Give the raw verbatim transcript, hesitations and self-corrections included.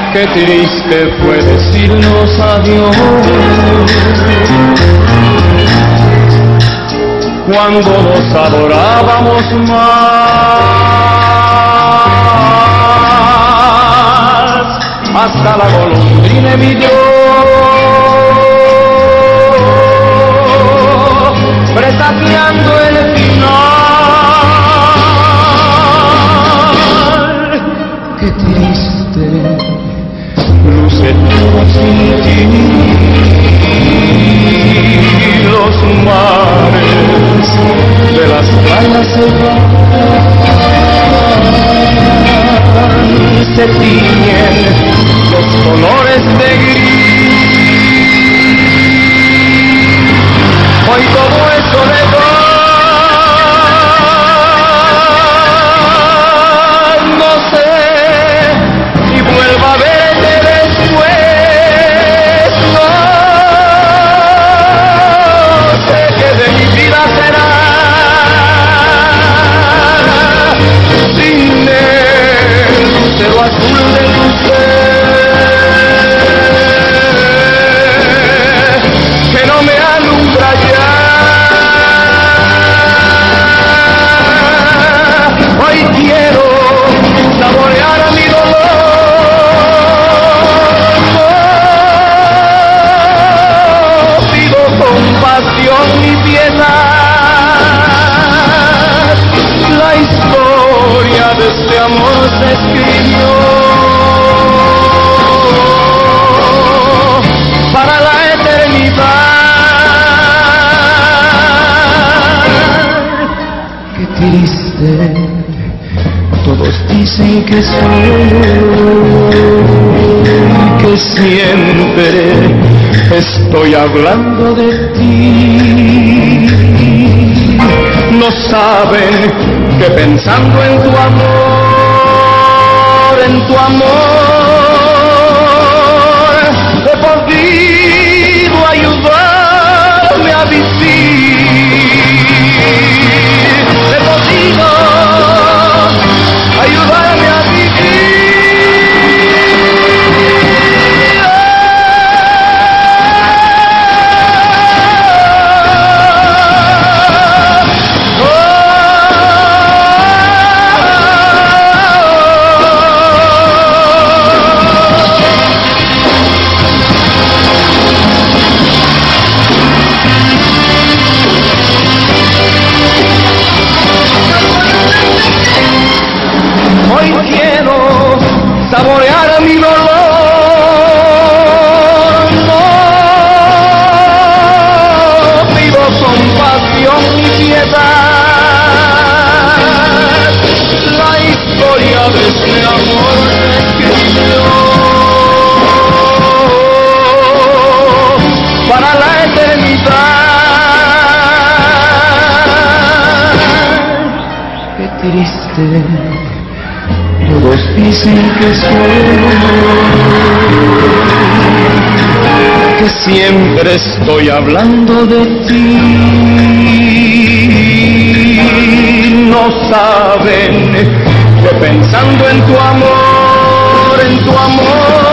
Qué triste fue decirnos adiós cuando nos adorábamos más, hasta la golondrina emigró, presagiando el final. Qué triste luce todo sin ti, los mares de las playas se van, se tiñen los colores de gris. Hoy todo es soledad, no sé si vuelva a verte después, no sé qué de mi vida será sin el lucero azul de tu ser, que no me alumbra ya. Hoy quiero saborear mi dolor, no pido compasión ni piedad. La historia de este amor se escribió para la eternidad. Qué triste, todos dicen que soy, que siempre estoy hablando de ti. No saben que pensando en tu amor, en tu amor, he podido ayudarme a vivir, he podido ayudarme a vivir. Hoy quiero saborear mi dolor, no pido compasión ni piedad. La historia de este amor se escribió para la eternidad. Qué triste, todos dicen que soy, que siempre estoy hablando de ti. No saben que pensando en tu amor, en tu amor,